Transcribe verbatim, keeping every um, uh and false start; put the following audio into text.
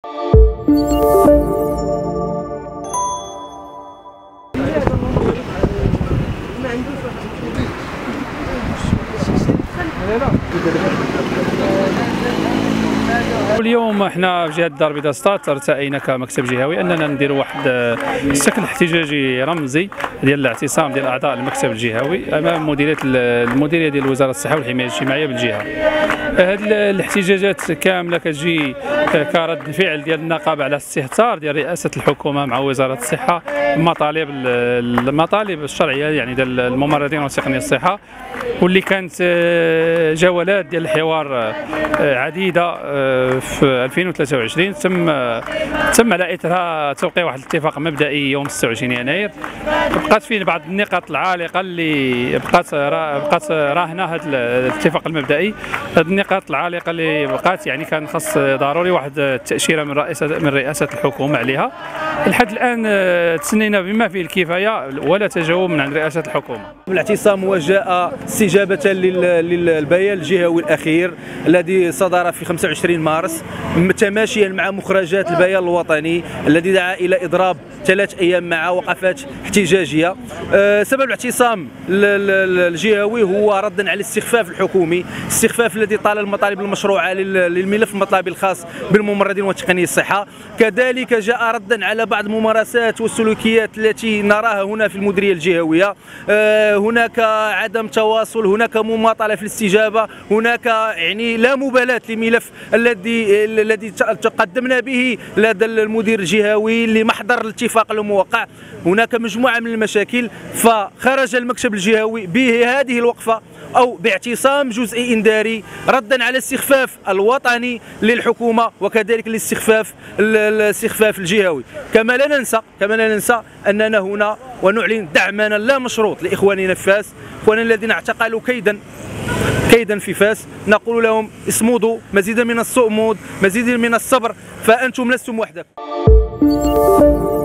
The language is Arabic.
اليوم احنا في جهه الدار البيضاء ستات ارتئينا كمكتب جهوي اننا نديروا واحد السكن احتجاجي رمزي ديال الاعتصام ديال اعضاء المكتب الجهوي امام مديريه المديريه ديال وزاره الصحه والحمايه الاجتماعيه بالجهه. هذه الاحتجاجات كامله كتجي كرد فعل ديال النقابه على استهتار ديال رئاسه الحكومه مع وزاره الصحه المطالب المطالب الشرعيه يعني ديال الممرضين وتقنيي الصحه، واللي كانت جولات ديال الحوار عديده في ألفين وثلاثة وعشرين تم تم على اثرها توقيع واحد الاتفاق مبدئي يوم ستة وعشرين يناير. بقات فيه بعض النقاط العالقه اللي بقات بقات راهنه هذا الاتفاق المبدئي. هذه النقاط العالقه اللي بقات يعني كان خاص ضروري واحد التاشيره من رئاسه من رئاسه الحكومه عليها. لحد الان تسنينا بما فيه الكفايه ولا تجاوب من عند رئاسه الحكومه. الاعتصام هو جاء استجابه للبيان الجهوي الاخير الذي صدر في خمسة وعشرين مارس تماشيا مع مخرجات البيان الوطني الذي دعا الى اضراب ثلاث ايام مع وقفات احتجاجيه. سبب الاعتصام الجهوي هو ردا على الاستخفاف الحكومي، الاستخفاف الذي طال المطالب المشروعه للملف المطلبي الخاص بالممرضين وتقنيي الصحه. كذلك جاء ردا على بعض الممارسات والسلوكيات التي نراها هنا في المديريه الجهويه. هناك عدم تواصل، هناك مماطله في الاستجابه، هناك يعني لا مبالاه لملف الذي الذي تقدمنا به لدى المدير الجهوي لمحضر الاتفاق الموقع. هناك مجموعه من المشاكل، فخرج المكتب الجهوي بهذه الوقفه او باعتصام جزئي انذاري ردا على الاستخفاف الوطني للحكومه وكذلك الاستخفاف الاستخفاف الجهوي. كما لا ننسى كما لا ننسى اننا هنا ونعلن دعمنا لا مشروط لاخواننا في فاس، اخواننا الذين اعتقلوا كيدا كيدا في فاس. نقول لهم اصمدوا، مزيدا من الصمود، مزيدا من الصبر، فانتم لستم وحدكم.